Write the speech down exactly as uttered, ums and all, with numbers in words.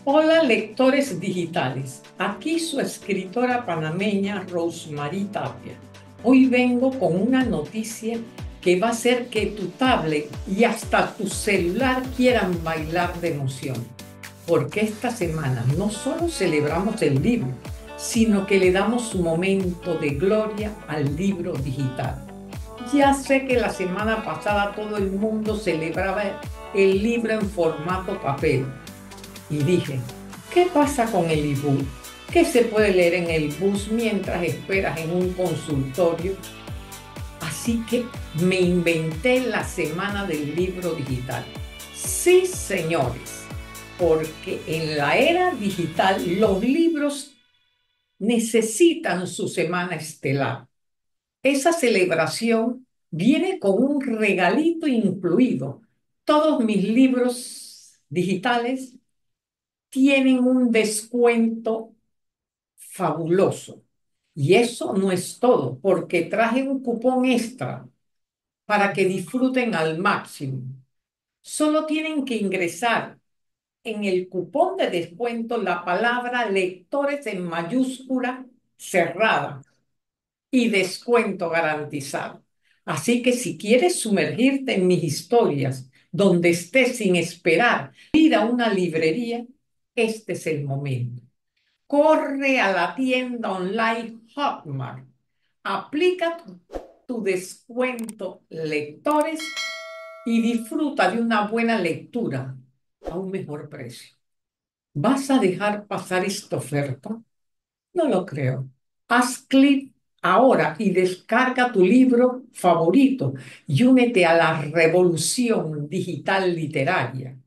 Hola lectores digitales, aquí su escritora panameña Rosemary Tapia. Hoy vengo con una noticia que va a hacer que tu tablet y hasta tu celular quieran bailar de emoción, porque esta semana no solo celebramos el libro, sino que le damos su momento de gloria al libro digital. Ya sé que la semana pasada todo el mundo celebraba el libro en formato papel y dije, ¿qué pasa con el ebook? ¿Qué se puede leer en el bus mientras esperas en un consultorio? Así que me inventé la semana del libro digital. Sí, señores, porque en la era digital los libros necesitan su semana estelar. Esa celebración viene con un regalito incluido. Todos mis libros digitales tienen un descuento fabuloso. Y eso no es todo, porque traje un cupón extra para que disfruten al máximo. Solo tienen que ingresar en el cupón de descuento la palabra lectores en mayúscula cerrada y descuento garantizado. Así que si quieres sumergirte en mis historias, donde estés sin esperar ir a una librería, este es el momento. Corre a la tienda online Hotmart, aplica tu, tu descuento lectores y disfruta de una buena lectura a un mejor precio. ¿Vas a dejar pasar esta oferta? No lo creo. Haz clic ahora y descarga tu libro favorito y únete a la revolución digital literaria.